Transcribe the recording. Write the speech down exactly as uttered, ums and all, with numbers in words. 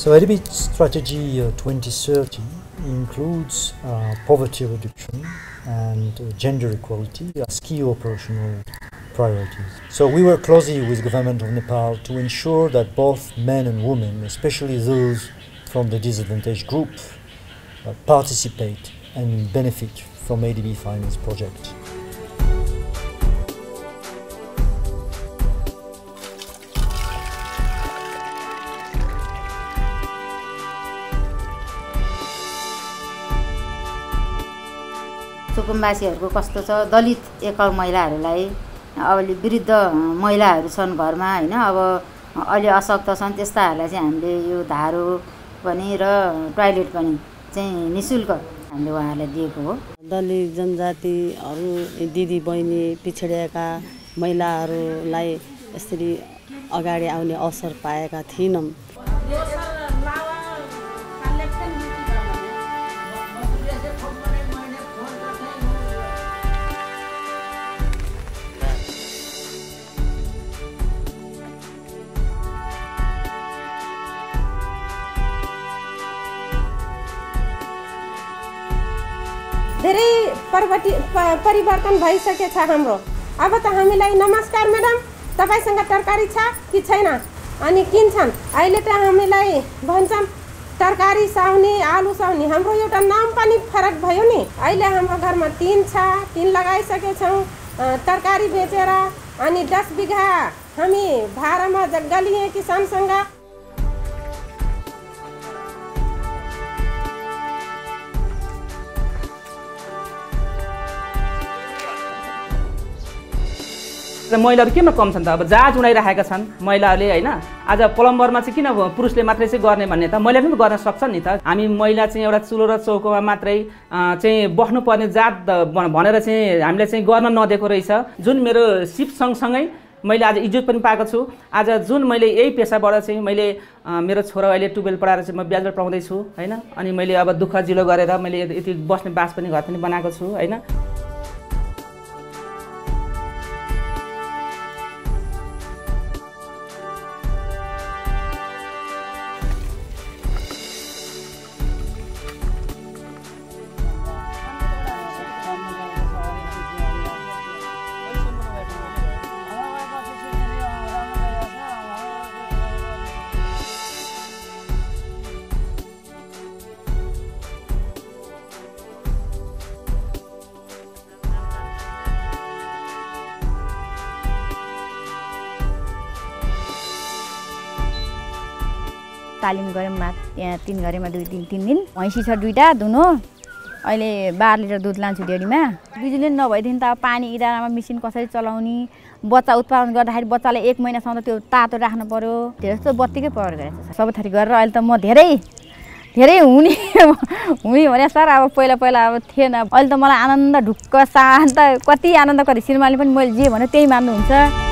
So A D B strategy uh, twenty thirty includes uh, poverty reduction and uh, gender equality as key operational priorities. So we work closely with Government of Nepal to ensure that both men and women, especially those from the disadvantaged group, uh, participate and benefit from A D B-financed projects. सुकुम्बासीहरुको कस्तो छ दलित एकल महिलाहरुलाई अबले वृद्ध महिलाहरु छन् घरमा हैन अब अलि अशक्त छन् त्यस्ताहरुलाई चाहिँ हामीले यो धारो पनि र टोयलेट पनि चाहिँ निशुल्क हामीले उहाँहरुलाई दिएको हो। दलित जनजातिहरु दिदी बहिनी पिछडिएका महिलाहरुलाई यसरी अगाडि आउने अवसर पाएका थिएनन्। धेरै परिवर्तन भइसकेछ हाम्रो। अब त हामीलाई नमस्कार म्याडम तपाईसँग तरकारी छ कि छैन अनि किन्छन्। अहिले त हामीलाई भन्छन् तरकारी साउने आलु साउने हाम्रो एउटा नाम पनि फरक भयो नि। अहिले हाम्रो घरमा तीन छ तीन लगाइसकेछौँ तरकारी बेचेर अनि दस बिघा हामी भाडामा जग्गा लिए किसानसँग। महिलाहरु केमा कम छन् त अब जहाज उडाइराखेका छन् महिलाहरूले हैन। आज प्लम्बरमा चाहिँ किन पुरुषले मात्रै चाहिँ गर्ने भन्ने त महिलाले पनि गर्न सक्छन् नि त। हामी महिला चाहिँ एउटा चुलो र चौकोमा मात्रै चाहिँ बस्नुपर्ने जात भनेर चाहिँ हामीले चाहिँ गर्न नदिएको रहेछ। जुन मेरो सिप सँगसँगै मैले आज इज्जत पनि पाएको छु। आज जुन मैले यही पेसाबाट चाहिँ मैले मेरो छोरा अहिले टुवेल्भ पढाएर चाहिँ म ब्याचलर पढाउँदै छु हैन। अनि मैले अब दुःख जिलो गरेर मैले यति बस्ने बास पनि घर पनि बनाएको छु हैन। तालिम गऱ्यौँ यहाँ तीन घरेमा दुई दिन तीन दिन भैँसी छ दुईटा दुनो अहिले बाह्र लिटर दुध लान्छु डेरीमा। बिजुली नभएदेखि त अब पानी इदारामा मेसिन कसरी चलाउने बच्चा उत्पादन गर्दाखेरि बच्चालाई एक महिनासम्म त्यो तातो राख्नु पर्यो। धेरै जस्तो बत्तीकै प्रयोग गरेको छ सबै थरी गरेर अहिले त म धेरै धेरै हुने हुने भने सर अब पहिला पहिला अब थिएन। अहिले त मलाई आनन्द ढुक्क शान्त कति आनन्द कति सिनेमाले पनि मैले जे भन्यो त्यही मान्नुहुन्छ।